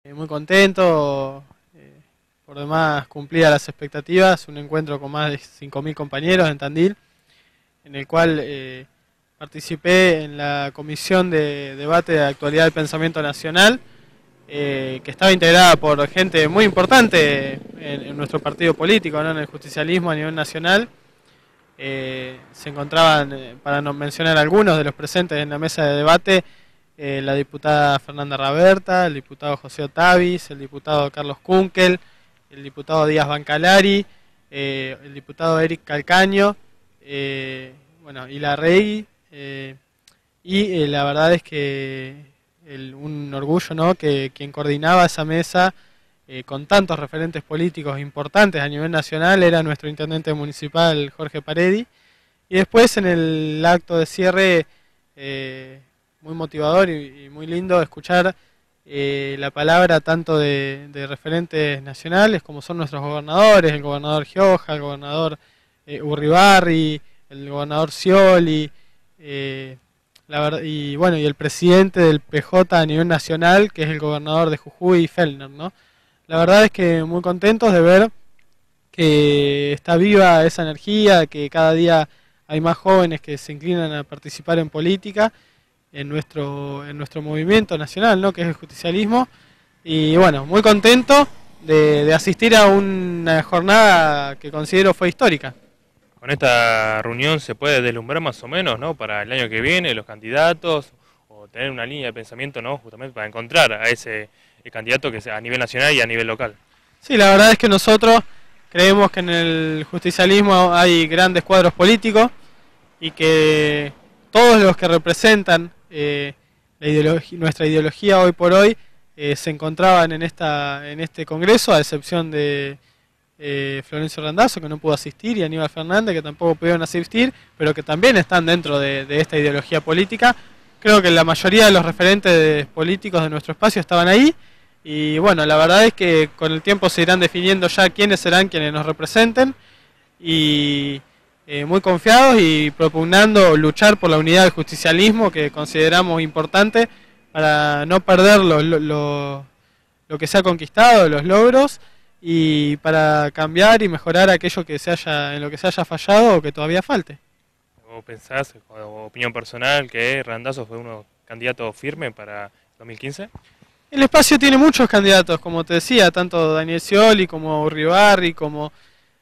Muy contento, por demás cumplía las expectativas, un encuentro con más de 5.000 compañeros en Tandil, en el cual participé en la comisión de debate de actualidad del pensamiento nacional, que estaba integrada por gente muy importante en nuestro partido político, ¿no? En el justicialismo a nivel nacional. Se encontraban, para no mencionar algunos de los presentes en la mesa de debate, la diputada Fernanda Raberta, el diputado José Otavis, el diputado Carlos Kunkel, el diputado Díaz Bancalari, el diputado Eric Calcaño, Ilarregui, y la verdad es que un orgullo, ¿no?, que quien coordinaba esa mesa con tantos referentes políticos importantes a nivel nacional era nuestro intendente municipal Jorge Paredi. Y después en el acto de cierre, muy motivador y muy lindo escuchar la palabra tanto de referentes nacionales como son nuestros gobernadores, el gobernador Gioja, el gobernador Urribarri, el gobernador Scioli, y el presidente del PJ a nivel nacional, que es el gobernador de Jujuy, Fellner, ¿no? La verdad es que muy contentos de ver que está viva esa energía, que cada día hay más jóvenes que se inclinan a participar en política, en nuestro movimiento nacional, ¿no?, que es el justicialismo. Y bueno, muy contento de asistir a una jornada que considero fue histórica. Con esta reunión se puede deslumbrar más o menos, ¿no?, para el año que viene, los candidatos, o tener una línea de pensamiento, ¿no?, justamente para encontrar a ese candidato que sea a nivel nacional y a nivel local. Sí, la verdad es que nosotros creemos que en el justicialismo hay grandes cuadros políticos y que todos los que representan nuestra ideología hoy por hoy se encontraban en este congreso, a excepción de Florencio Randazzo, que no pudo asistir, y Aníbal Fernández, que tampoco pudieron asistir, pero que también están dentro de esta ideología política. Creo que la mayoría de los referentes políticos de nuestro espacio estaban ahí, y bueno, la verdad es que con el tiempo se irán definiendo ya quiénes serán quienes nos representen, y muy confiados y propugnando luchar por la unidad del justicialismo, que consideramos importante para no perder lo que se ha conquistado, los logros, y para cambiar y mejorar aquello en lo que se haya fallado o que todavía falte. ¿Vos pensás, como opinión personal, que Randazzo fue uno candidato firme para 2015? El espacio tiene muchos candidatos, como te decía, tanto Daniel Scioli como Urribarri, como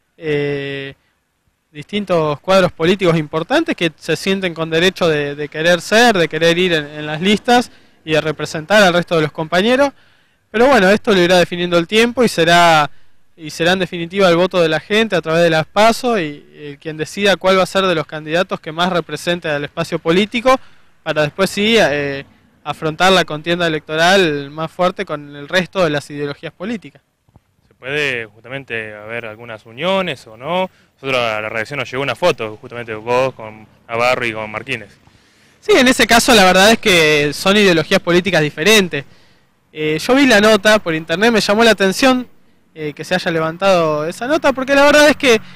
distintos cuadros políticos importantes que se sienten con derecho de querer ser, de querer ir en las listas y de representar al resto de los compañeros. Pero bueno, esto lo irá definiendo el tiempo y será en definitiva el voto de la gente a través de las PASO y quien decida cuál va a ser de los candidatos que más represente al espacio político, para después sí afrontar la contienda electoral más fuerte con el resto de las ideologías políticas. ¿Se puede justamente haber algunas uniones o no? Nosotros a la redacción nos llegó una foto, justamente vos con Navarro y con Martínez. Sí, en ese caso la verdad es que son ideologías políticas diferentes. Yo vi la nota por internet, me llamó la atención que se haya levantado esa nota, porque la verdad es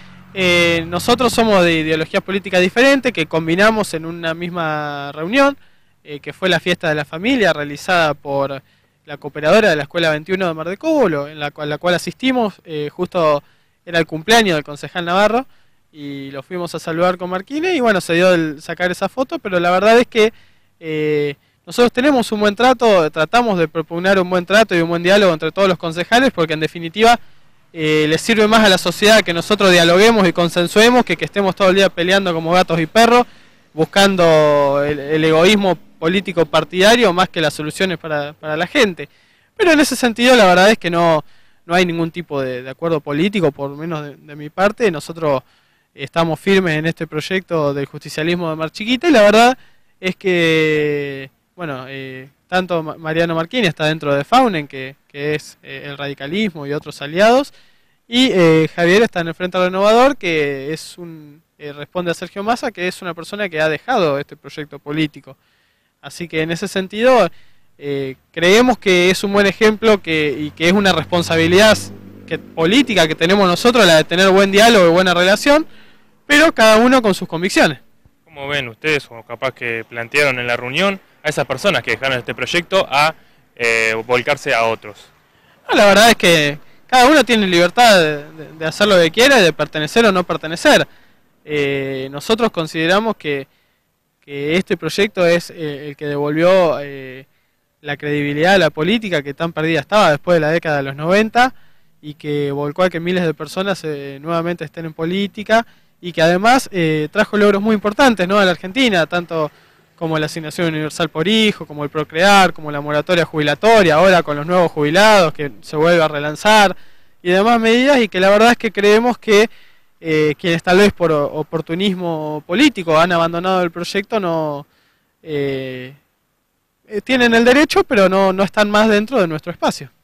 que nosotros somos de ideologías políticas diferentes, que combinamos en una misma reunión, que fue la fiesta de la familia realizada por la cooperadora de la Escuela 21 de Mar de Cobo, en la cual asistimos. Justo era el cumpleaños del concejal Navarro y lo fuimos a saludar con Marquines, y bueno, se dio el sacar esa foto, pero la verdad es que nosotros tenemos un buen trato, tratamos de propugnar un buen trato y un buen diálogo entre todos los concejales, porque en definitiva les sirve más a la sociedad que nosotros dialoguemos y consensuemos que estemos todo el día peleando como gatos y perros, buscando el egoísmo político partidario más que las soluciones para la gente. Pero en ese sentido la verdad es que no hay ningún tipo de acuerdo político, por lo menos de mi parte. Nosotros estamos firmes en este proyecto del justicialismo de Mar Chiquita, y la verdad es que bueno, tanto Mariano Marquini está dentro de Faunen, que es el radicalismo y otros aliados, y Javier está en el Frente Renovador, que es responde a Sergio Massa, que es una persona que ha dejado este proyecto político. Así que en ese sentido creemos que es un buen ejemplo y que es una responsabilidad política que tenemos nosotros, la de tener buen diálogo y buena relación, pero cada uno con sus convicciones. ¿Cómo ven ustedes, o capaz que plantearon en la reunión, a esas personas que dejaron este proyecto a volcarse a otros? No, la verdad es que cada uno tiene libertad de hacer lo que quiera y de pertenecer o no pertenecer. Nosotros consideramos que este proyecto es el que devolvió la credibilidad a la política que tan perdida estaba después de la década de los 90 y que volcó a que miles de personas nuevamente estén en política y que además trajo logros muy importantes, ¿no?, a la Argentina, tanto como la asignación universal por hijo, como el procrear, como la moratoria jubilatoria, ahora con los nuevos jubilados que se vuelve a relanzar y demás medidas, y que la verdad es que creemos que quienes tal vez por oportunismo político han abandonado el proyecto no tienen el derecho, pero no están más dentro de nuestro espacio.